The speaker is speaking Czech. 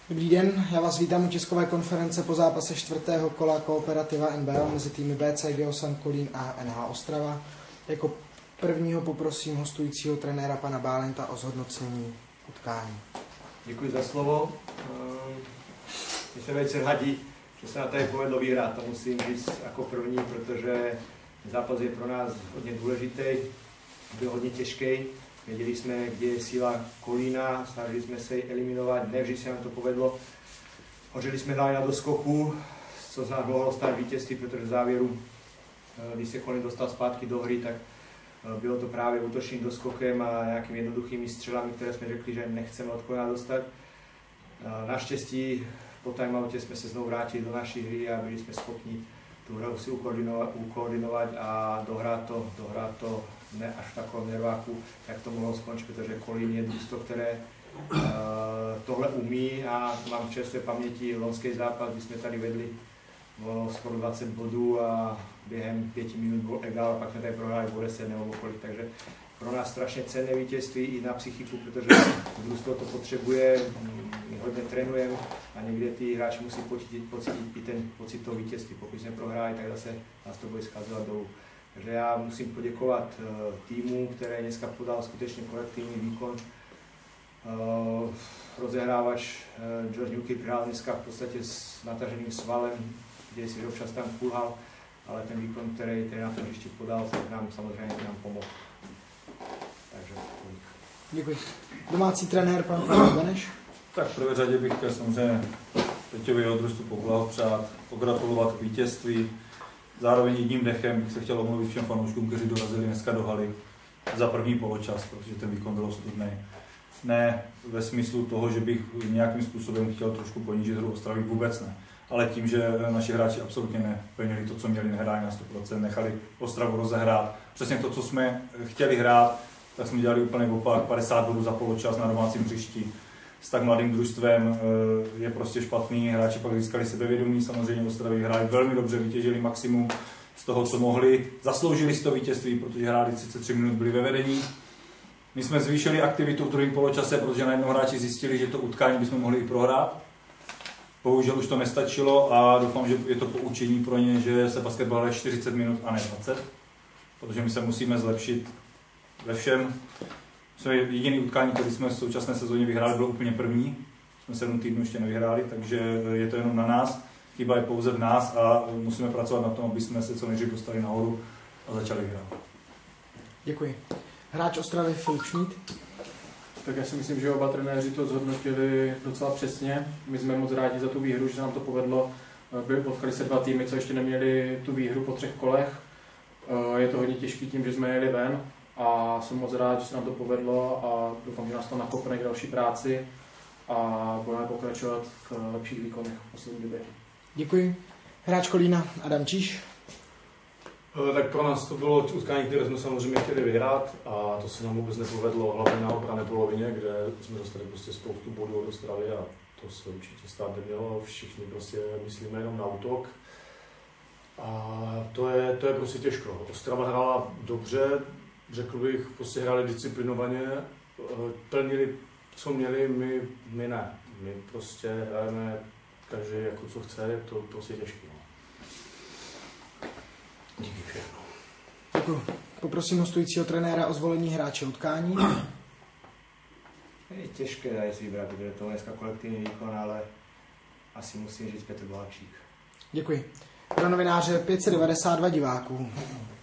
Dobrý den, já vás vítám u tiskové konference po zápase 4. kola Kooperativa NBL mezi týmy BC Geosan Kolín a NH Ostrava. Jako prvního poprosím hostujícího trenéra pana Bálenta o zhodnocení utkání. Děkuji za slovo. My jsme velice rádi, že se na tady povedlo vyhrát. To musím říct jako první, protože zápas je pro nás hodně důležitý, byl hodně těžký. Věděli jsme, kde je síla Kolína, snažili jsme se ji eliminovat, ne vždy se nám to povedlo. Hořeli jsme hlavně na doskoku, co z nás mohlo stát vítězství, protože v závěru, když se Kolín dostal zpátky do hry, tak bylo to právě útočným doskokem a nějakými jednoduchými střelami, které jsme řekli, že nechceme od Kolína dostat. Naštěstí po timeoutě jsme se znovu vrátili do naší hry a byli jsme schopni tu hru si ukoordinovat a dohrát to ne až v takovém nerváku, jak to mohlo skončit, protože Kolín je družstvo, které tohle umí a mám v čerstvé paměti loňský zápas, kdy jsme tady vedli skoro 20 bodů a během 5 minut byl egál a pak jsme tady prohráli o 10 nebo kolik, takže pro nás strašně cenné vítězství i na psychiku, protože družstvo to potřebuje, my hodně trénujeme a někde ty hráči musí pocítit i ten pocit toho vítězství. Pokud jsme prohráli, tak zase nás to bude scházet dolů. Takže já musím poděkovat týmu, který dneska podal skutečně kolektivní výkon. Rozehrávač George Newkirk hrál dneska v podstatě s nataženým svalem, kde si občas tam kulhal, ale ten výkon, který na tom hřišti podal, tak nám samozřejmě pomohl. Takže děkuji. Domácí trenér pan Pavel Beneš. Tak v prvé řadě bych chtěl samozřejmě Peťovi a družstvu poblahopřát, pogratulovat k vítězství. Zároveň jedním dechem bych se chtěl omluvit všem fanouškům, kteří dorazili dneska do haly za první poločas, protože ten výkon byl ostudný. Ne ve smyslu toho, že bych nějakým způsobem chtěl trošku ponížit hru Ostravy, vůbec ne. Ale tím, že naši hráči absolutně neplnili to, co měli, nehráli na 100%, nechali Ostravu rozehrát. Přesně to, co jsme chtěli hrát, tak jsme dělali úplně opak, 50 bodů za poločas na domácím hřišti. S tak mladým družstvem je prostě špatný, hráči pak získali sebevědomí, samozřejmě Ostravy hráli velmi dobře, vytěžili maximum z toho, co mohli, zasloužili si to vítězství, protože hráli 33 minut, byli ve vedení. My jsme zvýšili aktivitu v druhém poločase, protože najednou hráči zjistili, že to utkání bychom mohli i prohrát. Bohužel už to nestačilo a doufám, že je to poučení pro ně, že se basketbal hraje 40 minut a ne 20, protože my se musíme zlepšit ve všem. Jediný utkání, který jsme v současné sezóně vyhráli, bylo úplně první. Jsme 7 týdnů ještě nevyhráli, takže je to jenom na nás. Chyba je pouze v nás a musíme pracovat na tom, aby jsme se co nejdřív dostali nahoru a začali hrát. Děkuji. Hráč Ostravy Filip Šmíd. Tak já si myslím, že oba trenéři to zhodnotili docela přesně. My jsme moc rádi za tu výhru, že se nám to povedlo. Potkali se 2 týmy, co ještě neměli tu výhru po 3 kolech. Je to hodně těžký tím, že jsme jeli ven. A jsem moc rád, že se nám to povedlo a doufám, že nás to nakopne k další práci a budeme pokračovat v lepších výkonech v poslední době. Děkuji. Hráč Kolína Adam Číš. Tak pro nás to bylo utkání, které jsme samozřejmě chtěli vyhrát a to se nám vůbec nepovedlo, hlavně na obrané polovině, kde jsme dostali prostě spoustu bodů od Ostravy a to se určitě stát nemělo. Všichni prostě myslíme jenom na útok a to je prostě těžko. Ostrava hrála dobře, řekl bych, prostě hráli disciplinovaně, plnili, co měli, my ne. My prostě hrajeme každý jako co chce, je to prostě těžké. Díky všechno. Děkuji. Poprosím hostujícího trenéra o zvolení hráče utkání. je těžké tady si vybrat, protože to je dneska kolektivní výkon, ale asi musím říct Petr Vláčík. Děkuji. Pro novináře 592 diváků.